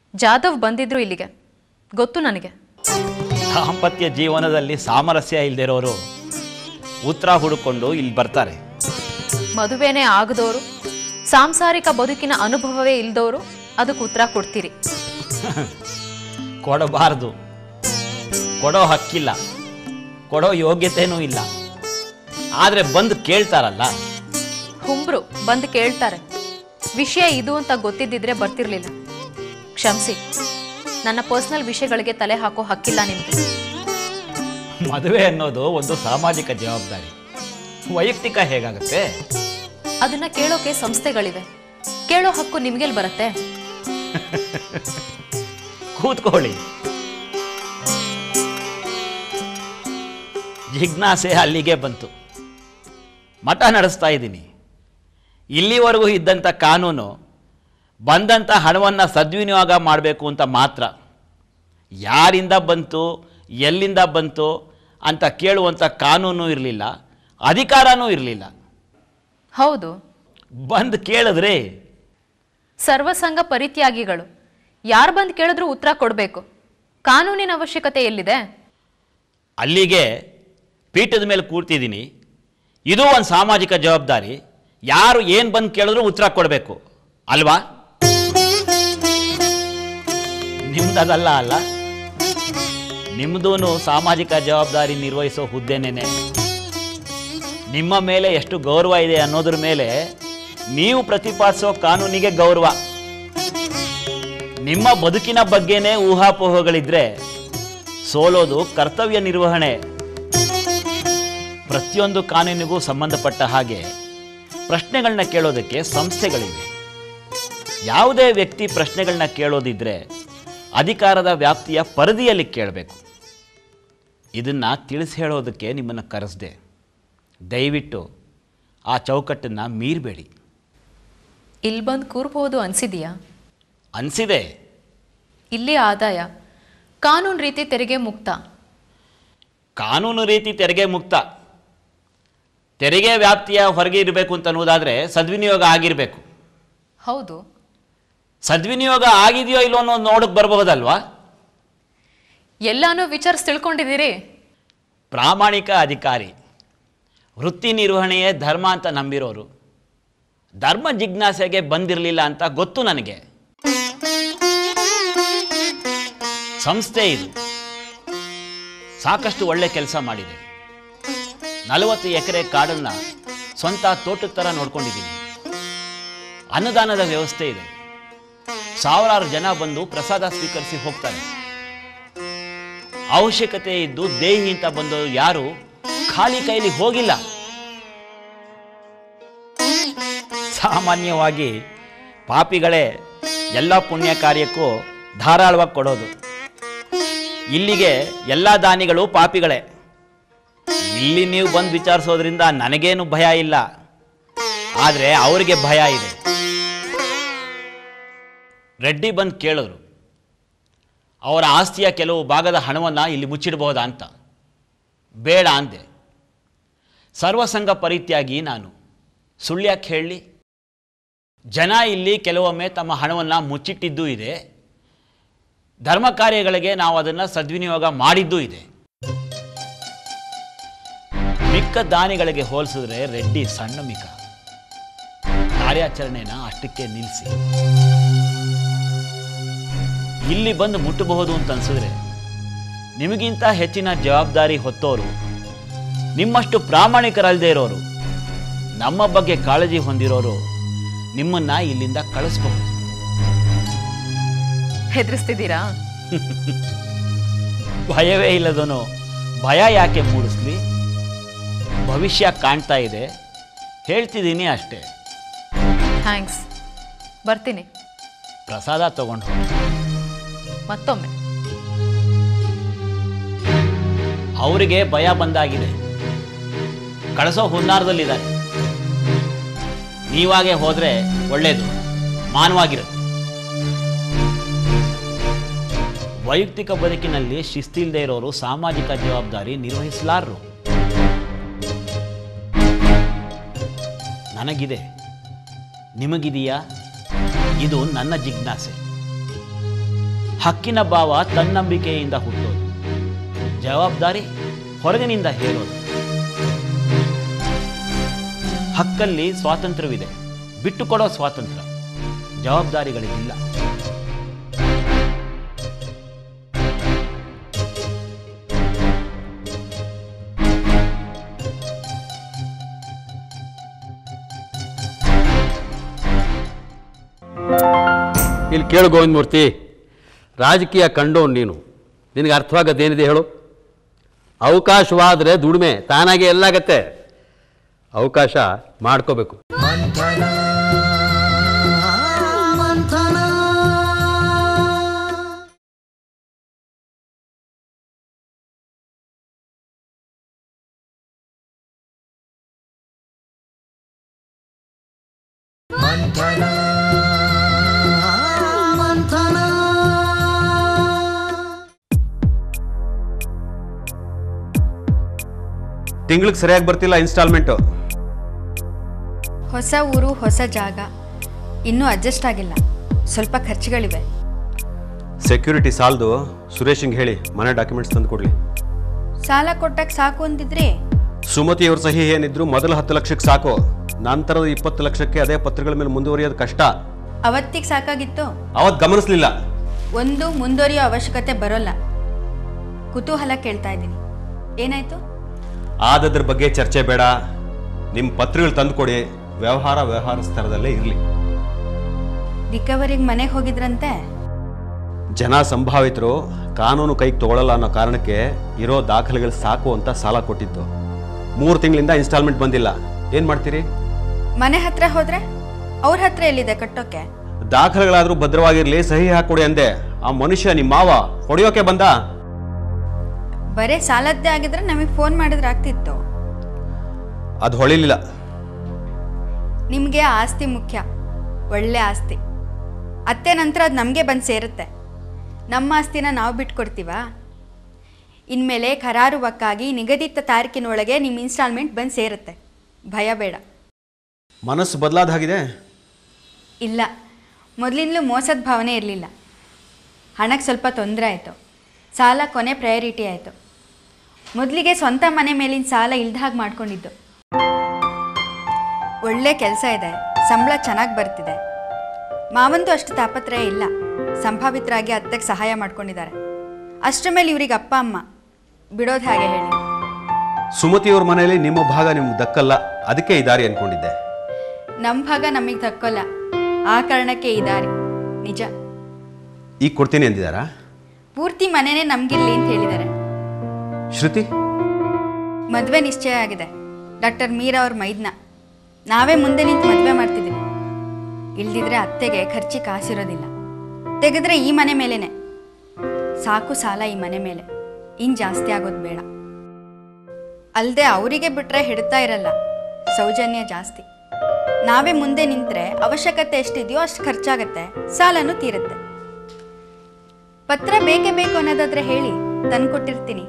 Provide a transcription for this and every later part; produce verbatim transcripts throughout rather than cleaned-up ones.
ಜಾಧವ್ ಬಂದಿದ್ರು ಇಲ್ಲಿಗೆ, ಗೊತ್ತು ನನಗೆ. ದಾಂಪತ್ಯ ಜೀವನದಲ್ಲಿ ಸಾಮರಸ್ಯ ಇಲ್ಲದಿರೋರು ಉತ್ತರ ಹುಡುಕೊಂಡು ಇಲ್ಲಿ ಬರ್ತಾರೆ. ಮದುವೆನೇ ಆಗದವರು, ಸಾಂಸಾರಿಕ ಬದುಕಿನ ಅನುಭವವೇ ಇಲ್ದವರು ಅದಕ್ಕೆ ಉತ್ತರ ಕೊಡ್ತೀರಿ. ಕೊಡಬಾರ್ದು, ಕೊಡೋ ಹಕ್ಕಿಲ್ಲ, ಕೊಡೋ ಯೋಗ್ಯತೆನೂ ಇಲ್ಲ. ಆದರೆ ಬಂದು ಕೇಳ್ತಾರಲ್ಲ. ಹುಂಬ್ರು ಬಂದು ಕೇಳ್ತಾರೆ. ವಿಷಯ ಇದು ಅಂತ ಗೊತ್ತಿದ್ದಿದ್ರೆ ಬರ್ತಿರ್ಲಿಲ್ಲ. ಕ್ಷಮಿಸಿ, ನನ್ನ ಪರ್ಸನಲ್ ವಿಷಯಗಳಿಗೆ ತಲೆ ಹಾಕೋ ಹಕ್ಕಿಲ್ಲ ನಿಮಗೆ. ಮದುವೆ ಅನ್ನೋದು ಒಂದು ಸಾಮಾಜಿಕ ಜವಾಬ್ದಾರಿ, ವೈಯಕ್ತಿಕ ಹೇಗಾಗುತ್ತೆ? ಅದನ್ನ ಕೇಳೋಕೆ ಸಂಸ್ಥೆಗಳಿವೆ, ಕೇಳೋ ಹಕ್ಕು ನಿಮ್ಗೆಲ್ ಬರುತ್ತೆ? ಕೂತ್ಕೊಳ್ಳಿ. ಜಿಜ್ಞಾಸೆ ಅಲ್ಲಿಗೆ ಬಂತು. ಮಠ ನಡೆಸ್ತಾ ಇದ್ದೀನಿ. ಇಲ್ಲಿವರೆಗೂ ಇದ್ದಂಥ ಕಾನೂನು ಬಂದಂಥ ಹಣವನ್ನು ಸದ್ವಿನಿಯೋಗ ಮಾಡಬೇಕು ಅಂತ ಮಾತ್ರ. ಯಾರಿಂದ ಬಂತು, ಎಲ್ಲಿಂದ ಬಂತು ಅಂತ ಕೇಳುವಂಥ ಕಾನೂನು ಇರಲಿಲ್ಲ, ಅಧಿಕಾರನೂ ಇರಲಿಲ್ಲ. ಹೌದು, ಬಂದು ಕೇಳಿದ್ರೆ ಸರ್ವಸಂಗ ಪರಿತ್ಯಾಗಿಗಳು ಯಾರು ಬಂದು ಕೇಳಿದ್ರು ಉತ್ತರ ಕೊಡಬೇಕು. ಕಾನೂನಿನ ಅವಶ್ಯಕತೆ ಎಲ್ಲಿದೆ? ಅಲ್ಲಿಗೆ ಪೀಠದ ಮೇಲೆ ಕೂರ್ತಿದ್ದೀನಿ. ಇದು ಒಂದು ಸಾಮಾಜಿಕ ಜವಾಬ್ದಾರಿ. ಯಾರು ಏನು ಬಂದು ಕೇಳಿದ್ರು ಉತ್ತರ ಕೊಡಬೇಕು ಅಲ್ವಾ? ನಿಮ್ದಲ್ಲ ಅಲ್ಲ, ನಿಮ್ಮದೂ ಸಾಮಾಜಿಕ ಜವಾಬ್ದಾರಿ ನಿರ್ವಹಿಸೋ ಹುದ್ದೆನೇನೆ. ನಿಮ್ಮ ಮೇಲೆ ಎಷ್ಟು ಗೌರವ ಇದೆ ಅನ್ನೋದ್ರ ಮೇಲೆ ನೀವು ಪ್ರತಿಪಾದಿಸೋ ಕಾನೂನಿಗೆ ಗೌರವ. ನಿಮ್ಮ ಬದುಕಿನ ಬಗ್ಗೆನೇ ಊಹಾಪೋಹಗಳಿದ್ರೆ ಸೋಲೋದು ಕರ್ತವ್ಯ ನಿರ್ವಹಣೆ. ಪ್ರತಿಯೊಂದು ಕಾನೂನಿಗೂ ಸಂಬಂಧಪಟ್ಟ ಹಾಗೆ ಪ್ರಶ್ನೆಗಳನ್ನ ಕೇಳೋದಕ್ಕೆ ಸಂಸ್ಥೆಗಳಿವೆ. ಯಾವುದೇ ವ್ಯಕ್ತಿ ಪ್ರಶ್ನೆಗಳನ್ನ ಕೇಳೋದಿದ್ರೆ ಅಧಿಕಾರದ ವ್ಯಾಪ್ತಿಯ ಪರಿಧಿಯಲ್ಲಿ ಕೇಳಬೇಕು. ಇದನ್ನು ತಿಳಿಸಿ ಹೇಳೋದಕ್ಕೆ ನಿಮ್ಮನ್ನು ಕರೆಸ್ದೆ. ದಯವಿಟ್ಟು ಆ ಚೌಕಟ್ಟನ್ನು ಮೀರಬೇಡಿ. ಇಲ್ಲಿ ಬಂದು ಕೂರ್ಬೋದು ಅನಿಸಿದೆಯಾ? ಅನಿಸಿದೆ. ಇಲ್ಲಿ ಆದಾಯ ಕಾನೂನು ರೀತಿ ತೆರಿಗೆ ಮುಕ್ತ. ಕಾನೂನು ರೀತಿ ತೆರಿಗೆ ಮುಕ್ತ. ತೆರಿಗೆ ವ್ಯಾಪ್ತಿಯ ಹೊರಗೆ ಇರಬೇಕು ಅಂತ ಅನ್ನೋದಾದರೆ ಸದ್ವಿನಿಯೋಗ ಆಗಿರಬೇಕು. ಹೌದು, ಸದ್ವಿನಿಯೋಗ ಆಗಿದೆಯೋ ಇಲ್ಲೋ ಅನ್ನೋ ನೋಡಕ್ಕೆ ಬರಬಹುದಲ್ವಾ? ಎಲ್ಲಾನು ವಿಚಾರಿಸಿ ತಿಳ್ಕೊಂಡಿದ್ದೀರಿ. ಪ್ರಾಮಾಣಿಕ ಅಧಿಕಾರಿ, ವೃತ್ತಿ ನಿರ್ವಹಣೆಯೇ ಧರ್ಮ ಅಂತ ನಂಬಿರೋರು, ಧರ್ಮ ಜಿಜ್ಞಾಸೆಗೆ ಬಂದಿರಲಿಲ್ಲ ಅಂತ ಗೊತ್ತು ನನಗೆ. ಸಂಸ್ಥೆ ಇದು ಸಾಕಷ್ಟು ಒಳ್ಳೆ ಕೆಲಸ ಮಾಡಿದೆ. ನಲವತ್ತು ಎಕರೆ ಕಾಡನ್ನು ಸ್ವಂತ ತೋಟದ ಥರ ನೋಡ್ಕೊಂಡಿದ್ದೀನಿ. ಅನ್ನದಾನದ ವ್ಯವಸ್ಥೆ ಇದೆ. ಸಾವಿರಾರು ಜನ ಬಂದು ಪ್ರಸಾದ ಸ್ವೀಕರಿಸಿ ಹೋಗ್ತಾರೆ. ಅವಶ್ಯಕತೆ ಇದ್ದು ದೇಹಿ ಅಂತ ಬಂದು ಯಾರು ಖಾಲಿ ಕೈಲಿ ಹೋಗಿಲ್ಲ. ಸಾಮಾನ್ಯವಾಗಿ ಪಾಪಿಗಳೇ ಎಲ್ಲ ಪುಣ್ಯ ಕಾರ್ಯಕ್ಕೂ ಧಾರಾಳವಾಗಿ ಕೊಡೋದು. ಇಲ್ಲಿಗೆ ಎಲ್ಲ ದಾನಿಗಳು ಪಾಪಿಗಳೇ. ಇಲ್ಲಿ ನೀವು ಬಂದು ವಿಚಾರಿಸೋದ್ರಿಂದ ನನಗೇನು ಭಯ ಇಲ್ಲ, ಆದರೆ ಅವರಿಗೆ ಭಯ ಇದೆ. ರೆಡ್ಡಿ ಬಂದು ಕೇಳಿದ್ರು, ಅವರ ಆಸ್ತಿಯ ಕೆಲವು ಭಾಗದ ಹಣವನ್ನು ಇಲ್ಲಿ ಮುಚ್ಚಿಡಬಹುದಾ ಅಂತ. ಬೇಡ ಅಂದೆ. ಸರ್ವಸಂಗ ಪರಿತ್ಯಾಗಿ ನಾನು, ಸುಳ್ಳ್ಯಾಕೆ ಹೇಳಿ? ಜನ ಇಲ್ಲಿ ಕೆಲವೊಮ್ಮೆ ತಮ್ಮ ಹಣವನ್ನು ಮುಚ್ಚಿಟ್ಟಿದ್ದೂ ಇದೆ, ಧರ್ಮ ಕಾರ್ಯಗಳಿಗೆ ನಾವು ಅದನ್ನು ಸದ್ವಿನಿಯೋಗ ಮಾಡಿದ್ದೂ ಇದೆ. ಮಿಕ್ಕ ದಾನಿಗಳಿಗೆ ಹೋಲಿಸಿದ್ರೆ ರೆಡ್ಡಿ ಸಣ್ಣ ಮಿಕ. ಕಾರ್ಯಾಚರಣೆನ ಅಷ್ಟಕ್ಕೆ ನಿಲ್ಲಿಸಿ. ಇಲ್ಲಿ ಬಂದು ಮುಟ್ಟಬಹುದು ಅಂತ ಅನ್ಸಿದ್ರೆ ನಿಮಗಿಂತ ಹೆಚ್ಚಿನ ಜವಾಬ್ದಾರಿ ಹೊತ್ತೋರು, ನಿಮ್ಮಷ್ಟು ಪ್ರಾಮಾಣಿಕರಲ್ಲದೆ ಇರೋರು, ನಮ್ಮ ಬಗ್ಗೆ ಕಾಳಜಿ ಹೊಂದಿರೋರು ನಿಮ್ಮನ್ನ ಇಲ್ಲಿಂದ ಕಳಿಸಬಹುದು. ಹೆದರಿಸ್ತಿದ್ದೀರಾ? ಭಯವೇ ಇಲ್ಲದನು ಭಯ ಯಾಕೆ ಮೂಡಿಸ್ಲಿ? ಭವಿಷ್ಯ ಕಾಣ್ತಾ ಇದೆ, ಹೇಳ್ತಿದ್ದೀನಿ ಅಷ್ಟೇ. ಥ್ಯಾಂಕ್ಸ್, ಬರ್ತೀನಿ. ಪ್ರಸಾದ ತಗೊಂಡು ಹೋಗಿ. ಮತ್ತೊಮ್ಮೆ. ಅವರಿಗೆ ಭಯ ಬಂದಾಗಿದೆ, ಕಳಿಸೋ ಹುನ್ನಾರದಲ್ಲಿದ್ದಾರೆ. ನೀವಾಗೆ ಹೋದ್ರೆ ಒಳ್ಳೇದು, ಮಾನವಾಗಿರುತ್ತೆ. ವೈಯಕ್ತಿಕ ಬದುಕಿನಲ್ಲಿ ಶಿಸ್ತಿಲ್ದೇ ಇರೋರು ಸಾಮಾಜಿಕ ಜವಾಬ್ದಾರಿ ನಿರ್ವಹಿಸಲಾರರು. ನನಗಿದೆ, ನಿಮಗಿದೆಯಾ? ಇದು ನನ್ನ ಜಿಜ್ಞಾಸೆ. ಹಕ್ಕಿನ ಭಾವ ತನ್ನಂಬಿಕೆಯಿಂದ ಹುಟ್ಟೋದು, ಜವಾಬ್ದಾರಿ ಹೊರಗಿನಿಂದ ಹೇರೋದು. ಹಕ್ಕಲ್ಲಿ ಸ್ವಾತಂತ್ರ್ಯವಿದೆ, ಬಿಟ್ಟುಕೊಡೋ ಸ್ವಾತಂತ್ರ್ಯ, ಜವಾಬ್ದಾರಿಗಳಿಗಿಲ್ಲ. ಇಲ್ಲಿ ಕೇಳು ಗೋವಿಂದಮೂರ್ತಿ, ರಾಜಕೀಯ ಕಂಡೋನು ನೀನು, ನಿನಗೆ ಅರ್ಥವಾಗತ್ತೇನಿದೆ ಹೇಳು? ಅವಕಾಶವಾದರೆ ದುಡಿಮೆ ತಾನಾಗೆ ಎಲ್ಲಾಗತ್ತೆ. ಅವಕಾಶ ಮಾಡ್ಕೋಬೇಕು. ತಿಂಗಳಿಗೆ ಸರಿಯಾಗಿ ಬರ್ತಿಲ್ಲ ಇನ್ಸ್ಟಾಲ್ಮೆಂಟು. ಹೊಸ ಊರು, ಹೊಸ ಜಾಗ, ಇನ್ನೂ ಅಡ್ಜಸ್ಟ್ ಆಗಿಲ್ಲ. ಸ್ವಲ್ಪ ಖರ್ಚುಗಳಿವೆ. ಸೆಕ್ಯೂರಿಟಿ ಸಾಲದು, ಸುರೇಶಿಂಗೆ ಹೇಳಿ ಮನೆ ಡಾಕ್ಯುಮೆಂಟ್ಸ್ ತಂದು ಕೊಡಲಿ. ಸಾಲ ಕೊಟ್ಟಕ್ಕೆ ಸಾಕು ಅಂದಿದ್ರೆ ಸುಮತಿ ಅವ್ರ ಸಹಿ ಏನಿದ್ರು ಮೊದಲು ಹತ್ತು ಲಕ್ಷಕ್ಕೆ ಸಾಕು. ನಂತರದ ಇಪ್ಪತ್ತು ಲಕ್ಷಕ್ಕೆ ಅದೇ ಪತ್ರಗಳ ಮೇಲೆ ಮುಂದುವರಿಯೋದು ಕಷ್ಟ. ಅವತ್ತಿಗೆ ಸಾಕಾಗಿತ್ತು, ಅವತ್ತು ಗಮನಿಸ್ಲಿಲ್ಲ. ಒಂದು ಮುಂದುವರಿಯೋ ಅವಶ್ಯಕತೆ ಬರೋಲ್ಲ. ಕುತೂಹಲ ಕೇಳ್ತಾ ಇದ್ದೀನಿ, ಏನಾಯ್ತು? ಆದದ್ರ ಬಗ್ಗೆ ಚರ್ಚೆ ಬೇಡ. ನಿಮ್ಮ ಪತ್ರಗಳು ತಂದು ಕೊಡಿ. ವ್ಯವಹಾರ ವ್ಯವಹಾರ ಸ್ತರದಲ್ಲೇ ಇರಲಿ. ರಿಕವರಿಗೆ ಮನೆಗೆ ಹೋಗಿದ್ರಂತೆ. ಜನ ಸಂಭಾವಿತರು ಕಾನೂನು ಕೈಗೆ ತಗೊಳ್ಳಲ್ಲ ಅನ್ನೋ ಕಾರಣಕ್ಕೆ ಇರೋ ದಾಖಲೆಗಳು ಸಾಕು ಅಂತ ಸಾಲ ಕೊಟ್ಟಿದ್ದು. ಮೂರು ತಿಂಗಳಿಂದ ಇನ್ಸ್ಟಾಲ್ಮೆಂಟ್ ಬಂದಿಲ್ಲ. ಏನು ಮಾಡ್ತೀರಿ? ಮನೆ ಹತ್ರ ಹೋದ್ರೆ ಅವ್ರ ಹತ್ರ ಎಲ್ಲಿದೆ ಕಟ್ಟೋಕೆ? ದಾಖಲೆಗಳಾದ್ರೂ ಭದ್ರವಾಗಿರ್ಲಿ, ಸಹಿ ಹಾಕೊಡಿ ಅಂದೆ. ಆ ಮನುಷ್ಯ ನಿಮ್ಮ ಮಾವ ಹೊಡೆಯೋಕೆ ಬಂದ. ಬರೇ ಸಾಲದ್ದೇ ಆಗಿದ್ರೆ ನಮಗೆ ಫೋನ್ ಮಾಡಿದ್ರೆ ಆಗ್ತಿತ್ತು. ಅದು ಹೊಳಿಲಿಲ್ಲ. ನಿಮಗೆ ಆಸ್ತಿ ಮುಖ್ಯ, ಒಳ್ಳೆ ಆಸ್ತಿ. ಅತ್ತೆ ನಂತರ ಅದು ನಮಗೆ ಬಂದು ಸೇರುತ್ತೆ. ನಮ್ಮ ಆಸ್ತಿನ ನಾವು ಬಿಟ್ಕೊಡ್ತೀವಾ? ಇನ್ಮೇಲೆ ಕರಾರುವಕ್ಕಾಗಿ ನಿಗದಿತ ತಾರೀಕಿನೊಳಗೆ ನಿಮ್ಮ ಇನ್ಸ್ಟಾಲ್ಮೆಂಟ್ ಬಂದು ಸೇರುತ್ತೆ. ಭಯ ಬೇಡ. ಮನಸ್ಸು ಬದಲಾದ ಹಾಗಿದೆ. ಇಲ್ಲ, ಮೊದಲಿಂದಲೂ ಮೋಸದ ಭಾವನೆ ಇರಲಿಲ್ಲ. ಹಣಕ್ಕೆ ಸ್ವಲ್ಪ ತೊಂದರೆ ಆಯಿತು. ಸಾಲ ಕೊನೆ ಪ್ರಯಾರಿಟಿ ಆಯಿತು. ಮೊದಲಿಗೆ ಸ್ವಂತ ಮನೆ ಮೇಲಿನ ಸಾಲ ಇಲ್ದ ಹಾಗೆ ಮಾಡ್ಕೊಂಡಿದ್ದು. ಒಳ್ಳೆ ಕೆಲಸ ಇದೆ, ಸಂಬಳ ಚೆನ್ನಾಗಿ ಬರ್ತಿದೆ. ಮಾವಂತೂ ಅಷ್ಟು ತಾಪತ್ರಯ ಇಲ್ಲ. ಸಂಭಾವಿತರಾಗಿ ಅತ್ತೆಗೆ ಸಹಾಯ ಮಾಡ್ಕೊಂಡಿದ್ದಾರೆ. ಅಷ್ಟರ ಮೇಲೆ ಇವ್ರಿಗೆ ಅಪ್ಪ ಅಮ್ಮ ಬಿಡೋದು ಹಾಗೆ ಹೇಳಿ. ಸುಮತಿಯವ್ರ ಮನೆಯಲ್ಲಿ ನಿಮ್ಮ ಭಾಗ ನಿಮ್ಗೆ ದಕ್ಕಲ್ಲ, ಅದಕ್ಕೆ ಈ ದಾರಿ ಅನ್ಕೊಂಡಿದ್ದೆ. ನಮ್ಮ ಭಾಗ ನಮಗೆ ದಕ್ಕೋಲ್ಲ, ಆ ಕಾರಣಕ್ಕೆ ಈ ದಾರಿ. ನಿಜ. ಈಗ ಕೊಡ್ತೀನಿ ಅಂದಿದ್ದಾರಾ? ಪೂರ್ತಿ ಮನೆನೇ ನಮಗಿರ್ಲಿ ಅಂತ ಹೇಳಿದ್ದಾರೆ. ಶ್ರುತಿ ಮದುವೆ ನಿಶ್ಚಯ ಆಗಿದೆ. ಡಾಕ್ಟರ್ ಮೀರಾ ಅವ್ರ ಮೈದ್ನ ನಾವೇ ಮುಂದೆ ನಿಂತು ಮದುವೆ ಮಾಡ್ತಿದ್ದೀವಿ. ಇಲ್ದಿದ್ರೆ ಅತ್ತೆಗೆ ಖರ್ಚಿಗೆ ಕಾಸಿರೋದಿಲ್ಲ. ತೆಗೆದ್ರೆ ಈ ಮನೆ ಮೇಲೇನೆ ಸಾಕು. ಸಾಲ ಈ ಮನೆ ಮೇಲೆ ಇನ್ನು ಜಾಸ್ತಿ ಆಗೋದು ಬೇಡ. ಅಲ್ಲದೆ ಅವರಿಗೆ ಬಿಟ್ಟರೆ ಹಿಡ್ತಾ ಇರಲ್ಲ, ಸೌಜನ್ಯ ಜಾಸ್ತಿ. ನಾವೇ ಮುಂದೆ ನಿಂತರೆ ಅವಶ್ಯಕತೆ ಎಷ್ಟಿದೆಯೋ ಅಷ್ಟು ಖರ್ಚಾಗತ್ತೆ, ಸಾಲನೂ ತೀರುತ್ತೆ. ಪತ್ರ ಬೇಕೇ ಬೇಕು ಅನ್ನೋದಾದ್ರೆ ಹೇಳಿ, ತಂದು ಕೊಟ್ಟಿರ್ತೀನಿ.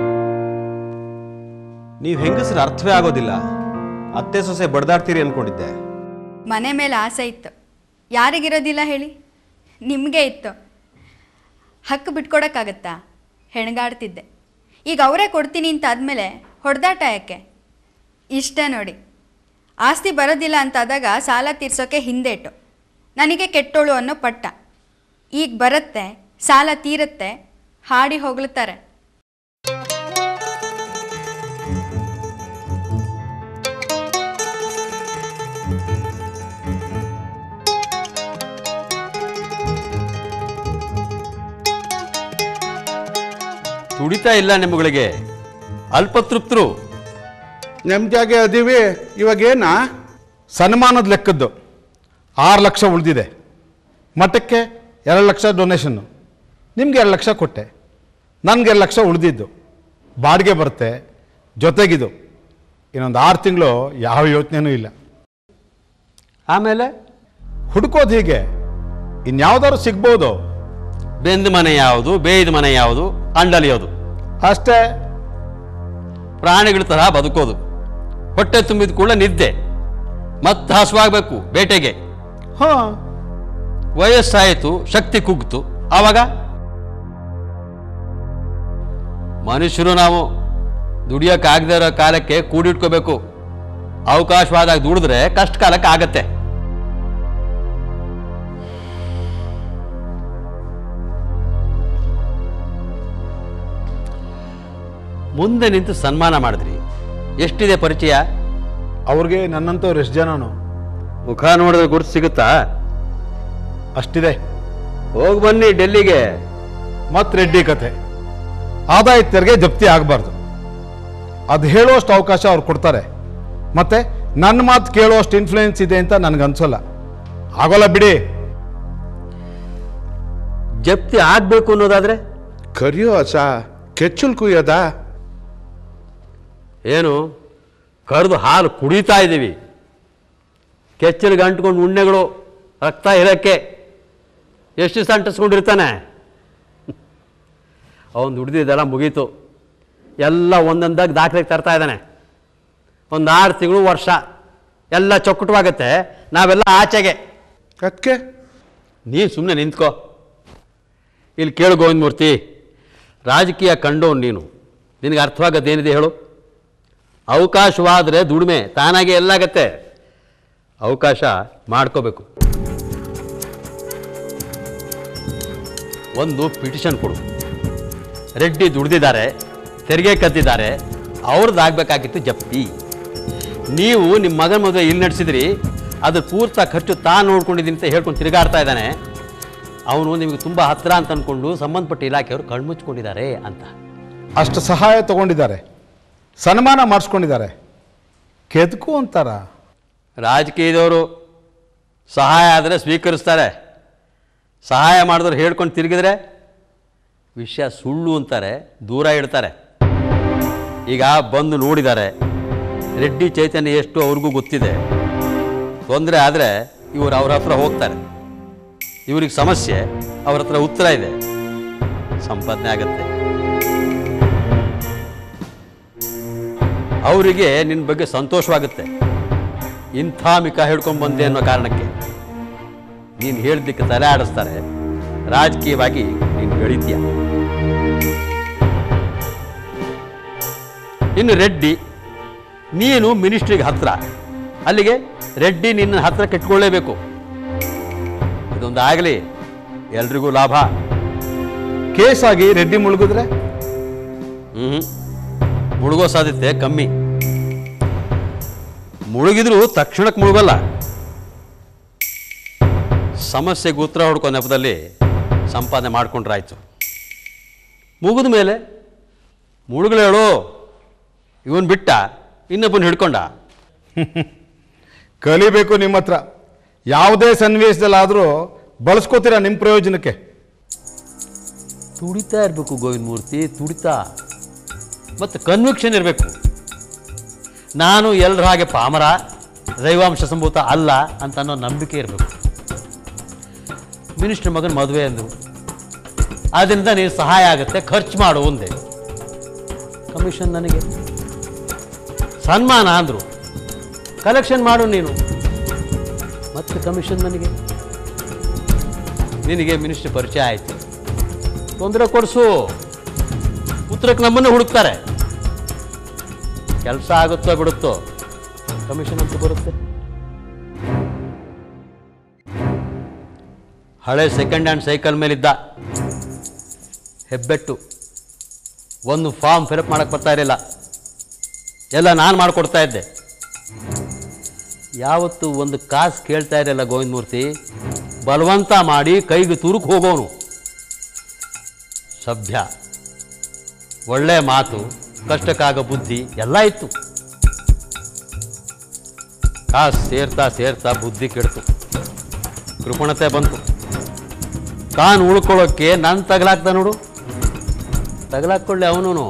ನೀವು ಹೆಂಗಸರ ಅರ್ಥವೇ ಆಗೋದಿಲ್ಲ. ಅತ್ತೆ ಸೊಸೆ ಬಡ್ದಾಡ್ತೀರಿ ಅನ್ಕೊಂಡಿದ್ದೆ. ಮನೆ ಮೇಲೆ ಆಸೆ ಇತ್ತು, ಯಾರಿಗಿರೋದಿಲ್ಲ ಹೇಳಿ? ನಿಮಗೆ ಇತ್ತು. ಹಕ್ಕು ಬಿಟ್ಕೊಡೋಕ್ಕಾಗತ್ತಾ? ಹೆಣಗಾಡ್ತಿದ್ದೆ. ಈಗ ಅವರೇ ಕೊಡ್ತೀನಿ ಅಂತ ಆದಮೇಲೆ ಹೊಡೆದಾಟ ಯಾಕೆ? ಇಷ್ಟ ನೋಡಿ, ಆಸ್ತಿ ಬರೋದಿಲ್ಲ ಅಂತಾದಾಗ ಸಾಲ ತೀರ್ಸೋಕೆ ಹಿಂದೇಟು. ನನಗೆ ಕೆಟ್ಟೋಳು ಅನ್ನೋ ಪಟ್ಟ. ಈಗ ಬರುತ್ತೆ, ಸಾಲ ತೀರುತ್ತೆ, ಹಾಡಿ ಹೋಗ್ಲುತ್ತಾರೆ. ತುಡಿತಾ ಇಲ್ಲ ನಿಮ್ಮಗಳಿಗೆ, ಅಲ್ಪತೃಪ್ತರು. ನೆಮ್ಮದಿಯಾಗೆ ಅದೀವಿ. ಇವಾಗೇನ ಸನ್ಮಾನದ ಲೆಕ್ಕದ್ದು ಆರು ಲಕ್ಷ ಉಳಿದಿದೆ. ಮಠಕ್ಕೆ ಎರಡು ಲಕ್ಷ ಡೊನೇಷನ್ನು, ನಿಮ್ಗೆ ಎರಡು ಲಕ್ಷ ಕೊಟ್ಟೆ, ನನಗೆ ಎರಡು ಲಕ್ಷ ಉಳಿದಿದ್ದು. ಬಾಡಿಗೆ ಬರುತ್ತೆ, ಜೊತೆಗಿದು ಇನ್ನೊಂದು ಆರು ತಿಂಗಳು ಯಾವ ಯೋಚನೆಯೂ ಇಲ್ಲ. ಆಮೇಲೆ ಹುಡುಕೋದು ಹೀಗೆ, ಇನ್ಯಾವುದಾದ್ರು ಸಿಗ್ಬೋದು. ಬೆಂದ ಮನೆ ಯಾವುದು, ಬೇಯ್ದ ಮನೆ ಯಾವುದು, ಅಂಡಲಿಯೋದು ಅಷ್ಟೇ. ಪ್ರಾಣಿಗಳ ತರಹ ಬದುಕೋದು. ಹೊಟ್ಟೆ ತುಂಬಿದ ಕೂಡ ನಿದ್ದೆ, ಮತ್ತೆ ಹಸುವಾಗಬೇಕು ಬೇಟೆಗೆ. ಹಾಂ, ವಯಸ್ಸಾಯಿತು, ಶಕ್ತಿ ಕುಗ್ತು, ಆವಾಗ ಮನುಷ್ಯರು ನಾವು ದುಡಿಯೋಕ್ಕಾಗದೇ ಇರೋ ಕಾಲಕ್ಕೆ ಕೂಡಿಟ್ಕೋಬೇಕು. ಅವಕಾಶವಾದಾಗ ದುಡಿದ್ರೆ ಕಷ್ಟ ಕಾಲಕ್ಕೆ ಆಗತ್ತೆ. ಮುಂದೆ ನಿಂತು ಸನ್ಮಾನ ಮಾಡಿದ್ರಿ. ಎಷ್ಟಿದೆ ಪರಿಚಯ? ಅವ್ರಿಗೆ ನನ್ನಂಥವ್ರು ಎಷ್ಟು ಜನನು? ಮುಖ ನೋಡಿದ್ರೆ ಗುರುತು ಸಿಗುತ್ತಾ? ಅಷ್ಟಿದೆ. ಹೋಗಿ ಬನ್ನಿ ಡೆಲ್ಲಿಗೆ. ಮತ್ತೆ ರೆಡ್ಡಿ ಕತೆ. ಆದಾಯ ತೆರಿಗೆ ಜಪ್ತಿ ಆಗಬಾರ್ದು, ಅದು ಹೇಳುವಷ್ಟು ಅವಕಾಶ ಅವ್ರು ಕೊಡ್ತಾರೆ. ಮತ್ತೆ ನನ್ನ ಮಾತು ಕೇಳುವಷ್ಟು ಇನ್ಫ್ಲೂಯೆನ್ಸ್ ಇದೆ ಅಂತ ನನಗನ್ಸೋಲ್ಲ. ಆಗೋಲ್ಲ ಬಿಡಿ. ಜಪ್ತಿ ಆಗ್ಬೇಕು ಅನ್ನೋದಾದ್ರೆ ಕರಿಯೋ ಅಸ ಕೆಚ್ಚಲ್ ಕುಯ್ಯೋದ? ಏನು ಕರೆದು ಹಾಲು ಕುಡಿತಾ ಇದ್ದೀವಿ. ಕೆಚ್ಚಲಿಗೆ ಅಂಟ್ಕೊಂಡು ಉಣ್ಣೆಗಳು ರಕ್ತ ಇರೋಕ್ಕೆ ಎಷ್ಟು ದಿವಸ ಅಂಟಿಸ್ಕೊಂಡಿರ್ತಾನೆ. ಅವನು ದುಡ್ದಿದ್ದೆಲ್ಲ ಮುಗೀತು. ಎಲ್ಲ ಒಂದೊಂದಾಗಿ ದಾಖಲೆಗೆ ತರ್ತಾ ಇದ್ದಾನೆ. ಒಂದು ಆರು ತಿಂಗಳು ವರ್ಷ ಎಲ್ಲ ಚೊಕ್ಕಟವಾಗತ್ತೆ. ನಾವೆಲ್ಲ ಆಚೆಗೆ. ಅದಕ್ಕೆ ನೀನು ಸುಮ್ಮನೆ ನಿಂತ್ಕೋ. ಇಲ್ಲಿ ಕೇಳು ಗೋವಿಂದಮೂರ್ತಿ, ರಾಜಕೀಯ ಕಂಡೋನು ನೀನು. ನಿನಗೆ ಅರ್ಥವಾಗತ್ತೇನಿದೆ ಹೇಳು? ಅವಕಾಶವಾದರೆ ದುಡಿಮೆ ತಾನಾಗೆ ಎಲ್ಲಾಗತ್ತೆ. ಅವಕಾಶ ಮಾಡ್ಕೋಬೇಕು. ಒಂದು ಪಿಟಿಷನ್ ಕೊಡು. ರೆಡ್ಡಿ ದುಡ್ದಿದ್ದಾರೆ, ತೆರಿಗೆ ಕದ್ದಿದ್ದಾರೆ, ಅವ್ರದ್ದಾಗಬೇಕಾಗಿತ್ತು ಜಪ್ತಿ. ನೀವು ನಿಮ್ಮ ಮಗನ ಮದುವೆ ಇಲ್ಲಿ ನಡೆಸಿದ್ರಿ, ಅದ್ರ ಪೂರ್ತ ಖರ್ಚು ತಾನು ನೋಡ್ಕೊಂಡಿದ್ದೀನಿ ಅಂತ ಹೇಳ್ಕೊಂಡು ತಿರುಗಾಡ್ತಾ ಇದ್ದಾನೆ. ಅವನು ನಿಮಗೆ ತುಂಬ ಹತ್ತಿರ ಅಂತ ಅಂದ್ಕೊಂಡು ಸಂಬಂಧಪಟ್ಟ ಇಲಾಖೆಯವರು ಕಣ್ಮುಚ್ಕೊಂಡಿದ್ದಾರೆ ಅಂತ. ಅಷ್ಟು ಸಹಾಯ ತಗೊಂಡಿದ್ದಾರೆ, ಸನ್ಮಾನ ಮಾಡಿಸ್ಕೊಂಡಿದ್ದಾರೆ. ಕೆದಕು ಅಂತಾರ. ರಾಜಕೀಯದವರು ಸಹಾಯ ಆದರೆ ಸ್ವೀಕರಿಸ್ತಾರೆ, ಸಹಾಯ ಮಾಡಿದ್ರೆ ಹೇಳ್ಕೊಂಡು ತಿರುಗಿದ್ರೆ ವಿಷಯ ಸುಳ್ಳು ಅಂತಾರೆ, ದೂರ ಇಡ್ತಾರೆ. ಈಗ ಬಂದು ನೋಡಿದ್ದಾರೆ, ರೆಡ್ಡಿ ಚೈತನ್ಯ ಎಷ್ಟು ಅವ್ರಿಗೂ ಗೊತ್ತಿದೆ. ತೊಂದರೆ ಆದರೆ ಇವರು ಅವ್ರ ಹತ್ರ ಹೋಗ್ತಾರೆ. ಇವ್ರಿಗೆ ಸಮಸ್ಯೆ, ಅವ್ರ ಹತ್ರ ಉತ್ತರ ಇದೆ, ಸಂಪಾದನೆ ಆಗತ್ತೆ. ಅವರಿಗೆ ನಿನ್ನ ಬಗ್ಗೆ ಸಂತೋಷವಾಗುತ್ತೆ. ಇಂಥ ಮಿಕ ಹೇಳ್ಕೊಂಡು ಬಂದೆ ಅನ್ನೋ ಕಾರಣಕ್ಕೆ ನೀನು ಹೇಳಿದ್ದಕ್ಕೆ ತಲೆ ಆಡಿಸ್ತಾರೆ. ರಾಜಕೀಯವಾಗಿ ನೀನು ಬೆಳೀತೀಯ. ಇನ್ನು ರೆಡ್ಡಿ, ನೀನು ಮಿನಿಸ್ಟ್ರಿಗೆ ಹತ್ರ, ಅಲ್ಲಿಗೆ ರೆಡ್ಡಿ ನಿನ್ನ ಹತ್ರ ಕೆಟ್ಕೊಳ್ಳೇಬೇಕು. ಇದೊಂದು ಆಗಲಿ, ಎಲ್ರಿಗೂ ಲಾಭ. ಕೇಸಾಗಿ ರೆಡ್ಡಿ ಮುಳುಗಿದ್ರೆ ಹ್ಞೂ ಮುಳುಗೋ ಸಾಧ್ಯತೆ ಕಮ್ಮಿ. ಮುಳುಗಿದ್ರು ತಕ್ಷಣಕ್ಕೆ ಮುಳುಗಲ್ಲ. ಸಮಸ್ಯೆಗೆ ಉತ್ತರ ಹುಡ್ಕೋ ನೆಪದಲ್ಲಿ ಸಂಪಾದನೆ ಮಾಡ್ಕೊಂಡ್ರಾಯ್ತು. ಮುಗಿದ ಮೇಲೆ ಮುಳುಗಲೇಳು, ಇವನ್ ಬಿಟ್ಟ ಇನ್ನೊಬ್ಬನ ಹಿಡ್ಕೊಂಡ. ಕಲಿಬೇಕು ನಿಮ್ಮ ಹತ್ರ. ಯಾವುದೇ ಸನ್ನಿವೇಶದಲ್ಲಾದರೂ ಬಳಸ್ಕೋತೀರಾ ನಿಮ್ಮ ಪ್ರಯೋಜನಕ್ಕೆ. ತುಡಿತಾ ಇರಬೇಕು ಗೋವಿಂದಮೂರ್ತಿ, ತುಡಿತಾ. ಮತ್ತು ಕನ್ವಿಕ್ಷನ್ ಇರಬೇಕು. ನಾನು ಎಲ್ಲರ ಹಾಗೆ ಪಾಮರ, ದೈವಾಂಶ ಸಂಭೂತ ಅಲ್ಲ ಅಂತ ಅನ್ನೋ ನಂಬಿಕೆ ಇರಬೇಕು. ಮಿನಿಸ್ಟರ್ ಮಗನ ಮದುವೆ ಅಂದರು, ಆದ್ದರಿಂದ ನೀನು ಸಹಾಯ ಆಗುತ್ತೆ, ಖರ್ಚು ಮಾಡು ಒಂದೇ. ಕಮಿಷನ್ ನನಗೆ. ಸನ್ಮಾನ ಅಂದರು, ಕಲೆಕ್ಷನ್ ಮಾಡು ನೀನು, ಮತ್ತೆ ಕಮಿಷನ್ ನನಗೆ. ನಿನಗೆ ಮಿನಿಸ್ಟರ್ ಪರಿಚಯ ಆಯಿತು, ತೊಂದರೆ ಕೊಡಿಸು, ಉತ್ತರಕ್ಕೆ ನಮ್ಮನ್ನು ಹುಡುಕ್ತಾರೆ. ಕೆಲಸ ಆಗುತ್ತೋ ಬಿಡುತ್ತೋ, ಕಮಿಷನ್ ಅಂತ ಬರುತ್ತೆ. ಹಳೆ ಸೆಕೆಂಡ್ ಹ್ಯಾಂಡ್ ಸೈಕಲ್ ಮೇಲಿದ್ದ ಹೆಬ್ಬೆಟ್ಟು. ಒಂದು ಫಾರ್ಮ್ ಫಿಲಪ್ ಮಾಡೋಕ್ಕೆ ಬರ್ತಾ ಇರಲಿಲ್ಲ, ಎಲ್ಲ ನಾನು ಮಾಡಿಕೊಡ್ತಾ ಇದ್ದೆ. ಯಾವತ್ತು ಒಂದು ಕಾಸು ಕೇಳ್ತಾ ಇರಲಿಲ್ಲ ಗೋವಿಂದಮೂರ್ತಿ. ಬಲವಂತ ಮಾಡಿ ಕೈಗೆ ತುರುಕು ಹೋಗೋನು. ಸಭ್ಯ, ಒಳ್ಳೆ ಮಾತು, ಕಷ್ಟಕ್ಕಾಗ ಬುದ್ಧಿ ಎಲ್ಲ ಇತ್ತು. ಕಾಸು ಸೇರ್ತಾ ಸೇರ್ತಾ ಬುದ್ಧಿ ಕೆಡ್ತು, ಕೃಪಣತೆ ಬಂತು. ತಾನು ಉಳ್ಕೊಳ್ಳೋಕ್ಕೆ ನಾನು ತಗಲಾಕ್ತ ನೋಡು. ತಗಲಾಕ್ಕೊಳ್ಳಿ ಅವನು.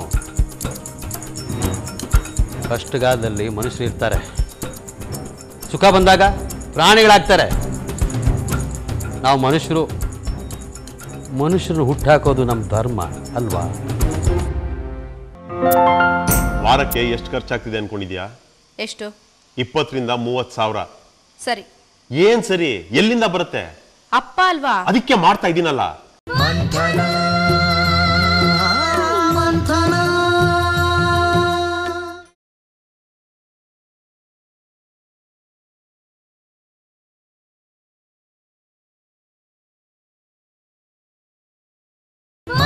ಕಷ್ಟಗಾಲದಲ್ಲಿ ಮನುಷ್ಯರು ಇರ್ತಾರೆ, ಸುಖ ಬಂದಾಗ ಪ್ರಾಣಿಗಳಾಗ್ತಾರೆ. ನಾವು ಮನುಷ್ಯರು ಮನುಷ್ಯರು ಹುಟ್ಟಾಕೋದು ನಮ್ಮ ಧರ್ಮ ಅಲ್ವಾ? ವಾರಕ್ಕೆ ಎಷ್ಟು ಖರ್ಚಾಗ್ತಿದೆ ಅನ್ಕೊಂಡಿದ್ಯಾ? ಎಷ್ಟು? ಇಪ್ಪತ್ತರಿಂದ ಮೂವತ್ತು ಸಾವಿರ. ಸರಿ. ಏನ್ ಸರಿ? ಎಲ್ಲಿಂದ ಬರುತ್ತೆ? ಅಪ್ಪ ಅಲ್ವಾ? ಅದಕ್ಕೆ ಮಾಡ್ತಾ ಇದ್ದೀನಲ್ಲ. ಮಂಥನ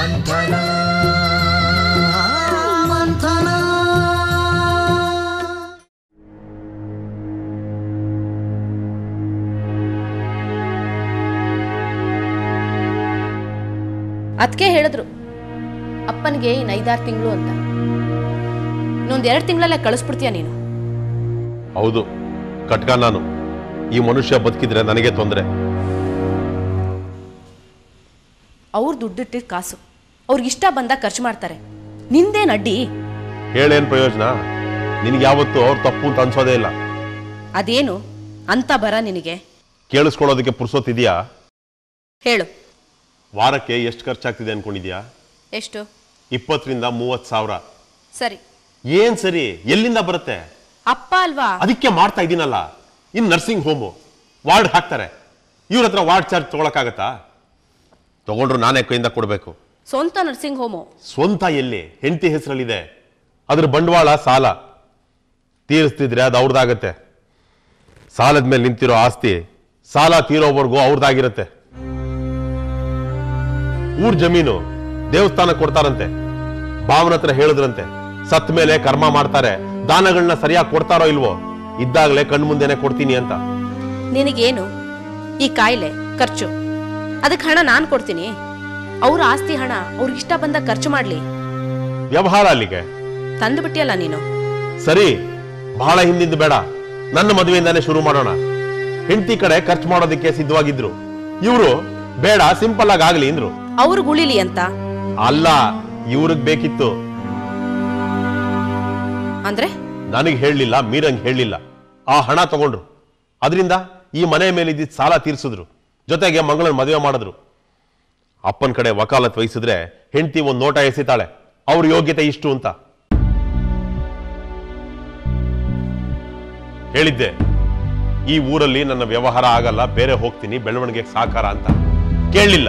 ಮಂಥನ ಮಂಥನ. ಅದಕ್ಕೆ ಹೇಳಿದ್ರು ಅಪ್ಪನಿಗೆ ಇನ್ನು ಐದಾರು ತಿಂಗಳು ಅಂತ. ಇನ್ನೊಂದು ಎರಡು ತಿಂಗಳಲ್ಲೇ ಕಳಿಸ್ಬಿಡ್ತೀಯ ನೀನು? ಹೌದು, ಕಟ್ಕ ನಾನು. ಈ ಮನುಷ್ಯ ಬದುಕಿದ್ರೆ ನನಗೆ ತೊಂದರೆ. ಅವ್ರು ದುಡ್ಡಿಟ್ಟಿದ್ದ ಕಾಸು ಅವ್ರಿಗಿಷ್ಟ ಬಂದಾಗ ಖರ್ಚು ಮಾಡ್ತಾರೆ, ನಿಂದೇನು ಅಡ್ಡಿ? ಹೇಳೇನ್ ಪ್ರಯೋಜನ? ನಿನಗೆ ಯಾವತ್ತು ಅವ್ರು ತಪ್ಪು ಅಂತ ಅನ್ಸೋದೇ ಇಲ್ಲ. ಅದೇನು ಅಂತ ಬರ ನಿನಗೆ? ಕೇಳಿಸ್ಕೊಳ್ಳೋದಕ್ಕೆ ಪುರ್ಸೊತ್ತಿದ್ಯಾ? ಹೇಳು. ವಾರಕ್ಕೆ ಎಷ್ಟು ಖರ್ಚಾಗ್ತಿದೆ ಅನ್ಕೊಂಡಿದ್ಯಾ? ಎಷ್ಟು? ಇಪ್ಪತ್ತರಿಂದ ಮೂವತ್ತು ಸಾವಿರ. ಸರಿ. ಏನ್ ಸರಿ? ಎಲ್ಲಿಂದ ಬರುತ್ತೆ? ಅಪ್ಪ ಅಲ್ವಾ? ಅದಕ್ಕೆ ಮಾಡ್ತಾ ಇದ್ದೀನಲ್ಲ. ಇನ್ ನರ್ಸಿಂಗ್ ಹೋಮು ವಾರ್ಡ್ ಹಾಕ್ತಾರೆ. ಇವ್ರ ಹತ್ರ ವಾರ್ಡ್ ಚಾರ್ಜ್ ತಗೊಳಕ್ಕಾಗತ್ತಾ? ತಗೊಂಡ್ರು ನಾನೇ ಕೈಯಿಂದ ಕೊಡ್ಬೇಕು. ಸ್ವಂತ ನರ್ಸಿಂಗ್ ಹೋಮು? ಸ್ವಂತ ಎಲ್ಲಿ? ಹೆಂಡತಿ ಹೆಸರಲ್ಲಿದೆ. ಅದ್ರ ಬಂಡವಾಳ ಸಾಲ. ತೀರಿಸ್ತಿದ್ರೆ ಅದು ಅವ್ರದ್ದಾಗತ್ತೆ. ಸಾಲದ ಮೇಲೆ ನಿಂತಿರೋ ಆಸ್ತಿ ಸಾಲ ತೀರೋವರೆಗೂ ಅವ್ರದ್ದಾಗಿರುತ್ತೆ. ಊರ್ ಜಮೀನು ದೇವಸ್ಥಾನ ಕೊಡ್ತಾರಂತೆ. ಭಾವನ ಹತ್ರ ಹೇಳಿದ್ರಂತೆ, ಸತ್ ಮೇಲೆ ಕರ್ಮ ಮಾಡ್ತಾರೆ, ದಾನಗಳನ್ನ ಸರಿಯಾಗಿ ಕೊಡ್ತಾರೋ ಇಲ್ವೋ, ಇದ್ದಾಗಲೇ ಕಣ್ಮುಂದೆನೆ ಕೊಡ್ತೀನಿ ಅಂತ. ನಿನಗೇನು ಈ ಕಾಯಿಲೆ ಖರ್ಚು? ಅದಕ್ಕೆ ಹಣ ನಾನು ಕೊಡ್ತೀನಿ. ಅವ್ರ ಆಸ್ತಿ ಹಣ ಅವ್ರಿಗಿಷ್ಟ ಬಂದಾಗ ಖರ್ಚು ಮಾಡ್ಲಿ. ವ್ಯವಹಾರ ಅಲ್ಲಿಗೆ ತಂದು ಬಿಟ್ಟಿಯಲ್ಲ ನೀನು. ಸರಿ, ಬಹಳ ಹಿಂದಿಂದ ಬೇಡ, ನನ್ನ ಮದುವೆಯಿಂದಾನೇ ಶುರು ಮಾಡೋಣ. ಹೆಂಡತಿ ಕಡೆ ಖರ್ಚು ಮಾಡೋದಕ್ಕೆ ಸಿದ್ಧವಾಗಿದ್ರು. ಇವರು ಬೇಡ, ಸಿಂಪಲ್ ಆಗಿ ಆಗ್ಲಿ ಅಂದ್ರು. ಅವ್ರಿಗೆ ಉಳಿಲಿ ಅಂತ ಅಲ್ಲ, ಇವ್ರಿಗೆ ಬೇಕಿತ್ತು. ಅಂದ್ರೆ ನನಗೆ ಹೇಳಲಿಲ್ಲ, ಮೀರಂಗ್ ಹೇಳಲಿಲ್ಲ. ಆ ಹಣ ತಗೊಂಡ್ರು. ಅದರಿಂದ ಈ ಮನೆ ಮೇಲಿದ್ದ ಸಾಲ ತೀರ್ಸಿದ್ರು. ಜೊತೆಗೆ ಮಗಳನ್ನ ಮದುವೆ ಮಾಡಿದ್ರು. ಅಪ್ಪನ ಕಡೆ ವಕಾಲತ್ ವಹಿಸಿದ್ರೆ ಹೆಂಡತಿ ಒಂದು ನೋಟ ಎಸಿತಾಳೆ, ಅವ್ರ ಯೋಗ್ಯತೆ ಇಷ್ಟು ಅಂತ. ಹೇಳಿದ್ದೆ, ಈ ಊರಲ್ಲಿ ನನ್ನ ವ್ಯವಹಾರ ಆಗಲ್ಲ, ಬೇರೆ ಹೋಗ್ತೀನಿ, ಬೆಳವಣಿಗೆಗೆ ಸಹಕಾರ ಅಂತ. ಕೇಳಲಿಲ್ಲ.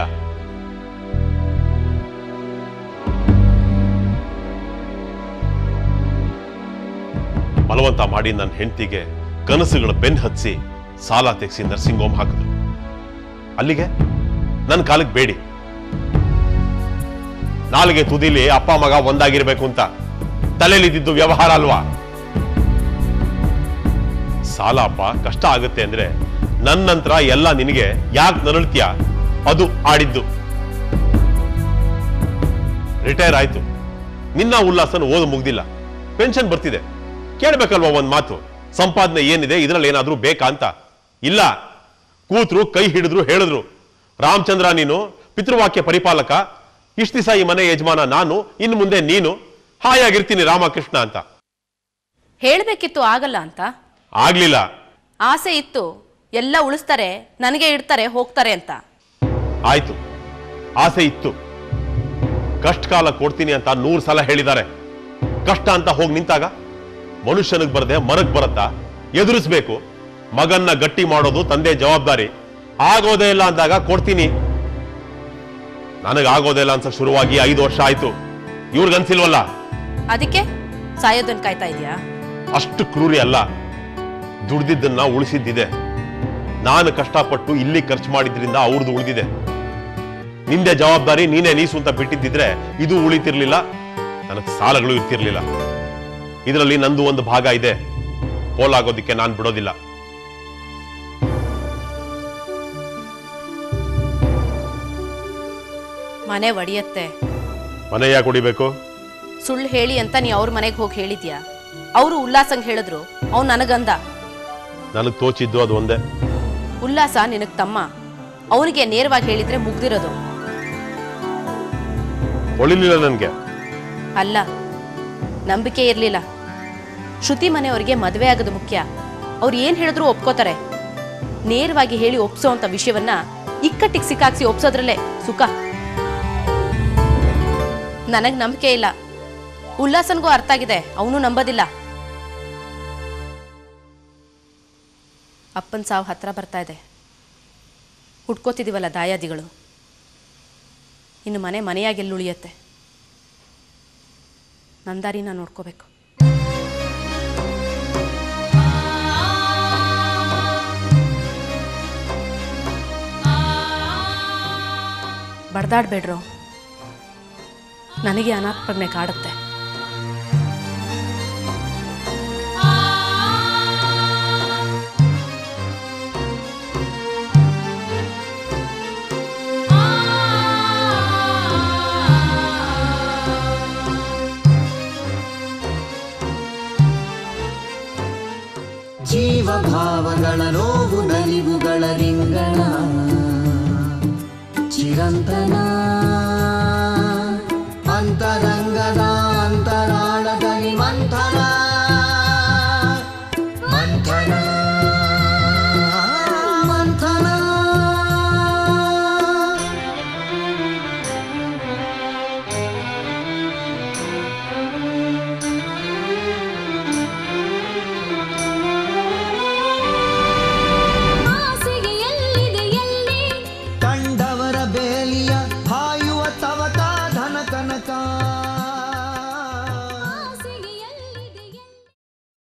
ಬಲವಂತ ಮಾಡಿ ನನ್ನ ಹೆಂಡತಿಗೆ ಕನಸುಗಳ ಬೆನ್ ಹಚ್ಚಿ ಸಾಲ ತೆಗೆಸಿ ನರ್ಸಿಂಗ್ ಹೋಮ್ ಹಾಕಿದ್ರು. ಅಲ್ಲಿಗೆ ನನ್ನ ಕಾಲಕ್ಕೆ ಬೇಡಿ. ನಾಲಿಗೆ ತುದಿಲಿ ಅಪ್ಪ ಮಗ ಒಂದಾಗಿರ್ಬೇಕು ಅಂತ ತಲೆಯಲ್ಲಿದ್ದು ವ್ಯವಹಾರ ಅಲ್ವಾ? ಸಾಲ ಅಪ್ಪ ಕಷ್ಟ ಆಗುತ್ತೆ ಅಂದ್ರೆ ನನ್ನ ನಂತರ ಎಲ್ಲ ನಿನಗೆ ಯಾಕೆ ನರಳ್ತೀಯ? ಅದು ಆಡಿದ್ದು. ರಿಟೈರ್ ಆಯ್ತು, ನಿನ್ನ ಉಲ್ಲಾಸನ ಓದು ಮುಗ್ದಿಲ್ಲ, ಪೆನ್ಷನ್ ಬರ್ತಿದೆ. ಕೇಳ್ಬೇಕಲ್ವಾ ಒಂದ್ ಮಾತು, ಸಂಪಾದನೆ ಏನಿದೆ, ಇದರಲ್ಲಿ ಏನಾದ್ರೂ ಬೇಕಾ ಅಂತ? ಇಲ್ಲ. ಕೂತ್ರು, ಕೈ ಹಿಡಿದ್ರು, ಹೇಳಿದ್ರು, ರಾಮಚಂದ್ರ ನೀನು ಪಿತೃವಾಕ್ಯ ಪರಿಪಾಲಕ, ಇಷ್ಟ ದಿವಸ ಈ ಮನೆ ಯಜಮಾನ ನಾನು, ಇನ್ನು ಮುಂದೆ ನೀನು, ಹಾಯಾಗಿರ್ತೀನಿ ರಾಮಕೃಷ್ಣ ಅಂತ. ಹೇಳ್ಬೇಕಿತ್ತು, ಆಗಲ್ಲ ಅಂತ. ಆಗ್ಲಿಲ್ಲ. ಆಸೆ ಇತ್ತು, ಎಲ್ಲ ಉಳಿಸ್ತಾರೆ, ನನಗೆ ಇಡ್ತಾರೆ, ಹೋಗ್ತಾರೆ ಅಂತ. ಆಯ್ತು, ಆಸೆ ಇತ್ತು. ಕಷ್ಟ ಕಾಲ ಕೊಡ್ತೀನಿ ಅಂತ ನೂರು ಸಲ ಹೇಳಿದ್ದಾರೆ. ಕಷ್ಟ ಅಂತ ಹೋಗಿ ನಿಂತಾಗ ಮನುಷ್ಯನಿಗೆ ಬರದೆ ಮರಕ್ ಬರತ್ತಾ? ಎದುರಿಸ್ಬೇಕು. ಮಗನ್ನ ಗಟ್ಟಿ ಮಾಡೋದು ತಂದೆ ಜವಾಬ್ದಾರಿ. ಆಗೋದೇ ಇಲ್ಲ ಅಂದಾಗ ಕೊಡ್ತೀನಿ. ನನಗಾಗೋದೇ ಇಲ್ಲ ಅನ್ಸಕ್ ಶುರುವಾಗಿ ಐದು ವರ್ಷ ಆಯ್ತು. ಇವ್ರಿಗನ್ಸಿಲ್ವಲ್ಲ? ಅದಕ್ಕೆ ಸಾಯೋದನ್ ಕಾಯ್ತಾ ಇದೆಯಾ? ಅಷ್ಟು ಕ್ರೂರಿ ಅಲ್ಲ. ದುಡ್ದಿದ್ದನ್ನ ಉಳಿಸಿದ್ದಿದೆ. ನಾನು ಕಷ್ಟಪಟ್ಟು ಇಲ್ಲಿ ಖರ್ಚು ಮಾಡಿದ್ರಿಂದ ಅವ್ರದ್ದು ಉಳಿದಿದೆ. ನಿಂದೆ ಜವಾಬ್ದಾರಿ, ನೀನೇ ನೀಸು ಅಂತ ಬಿಟ್ಟಿದ್ದಿದ್ರೆ ಇದು ಉಳಿತಿರ್ಲಿಲ್ಲ, ನನಗೆ ಸಾಲಗಳು ಇರ್ತಿರ್ಲಿಲ್ಲ. ಇದರಲ್ಲಿ ನಂದು ಒಂದು ಭಾಗ ಇದೆ. ಪೋಲಾಗೋದಿಕ್ಕೆ ನಾನು ಬಿಡೋದಿಲ್ಲ. ಮನೆ ಒಡಿಯತ್ತೆ. ಮನೆ ಯಾಕೆ ಹೊಡಿಬೇಕು? ಸುಳ್ಳು ಹೇಳಿ ಅಂತ ನೀ ಅವ್ರ ಮನೆಗೆ ಹೋಗಿ ಹೇಳಿದ್ಯಾ? ಅವರು ಉಲ್ಲಾಸಂಗ್ ಹೇಳಿದ್ರು, ಅವ್ನು ನನಗಂದ. ನನಗೆ ತೋಚಿದ್ದು ಅದು ಒಂದೇ. ಉಲ್ಲಾಸ ನಿನಗ್ ತಮ್ಮ, ಅವನಿಗೆ ನೇರವಾಗಿ ಹೇಳಿದ್ರೆ ಮುಗ್ದಿರೋದು. ಹೊಳಿಲಿಲ್ಲ ನನ್ಗೆ. ಅಲ್ಲ, ನಂಬಿಕೆ ಇರ್ಲಿಲ್ಲ. ಶ್ರುತಿ ಮನೆಯವರಿಗೆ ಮದುವೆ ಆಗೋದು ಮುಖ್ಯ. ಅವ್ರು ಏನ್ ಹೇಳಿದ್ರು ಒಪ್ಕೋತಾರೆ. ನೇರವಾಗಿ ಹೇಳಿ ಒಪ್ಸೋ ಅಂತ ವಿಷಯವನ್ನ ಇಕ್ಕಟ್ಟಿಗೆ ಸಿಕ್ಕಾಕ್ಸಿ ಒಪ್ಸೋದ್ರಲ್ಲೇ ಸುಖ. ನನಗ್ ನಂಬಿಕೆ ಇಲ್ಲ. ಉಲ್ಲಾಸನ್ಗೂ ಅರ್ಥ ಆಗಿದೆ, ಅವನು ನಂಬೋದಿಲ್ಲ. ಅಪ್ಪನ ಸಾವು ಹತ್ರ ಬರ್ತಾ ಇದೆ. ಹುಡ್ಕೋತಿದೀವಲ್ಲ ದಾಯಾದಿಗಳು. ಇನ್ನು ಮನೆ ಮನೆಯಾಗೆಲ್ಲ ಉಳಿಯತ್ತೆ. ನಂದಾರಿ ನಾನು ನೋಡ್ಕೋಬೇಕು. ಬಡ್ದಾಡ್ಬೇಡ್ರೋ, ನನಗೆ ಅನಾತ್ಮಜ್ಞೆ ಕಾಡುತ್ತೆ. ಜೀವಭಾವಗಳ ನೋವು ನಲಿವುಗಳ ರಿಂಗಣ ಚಿರಂತನ ಅಂತರ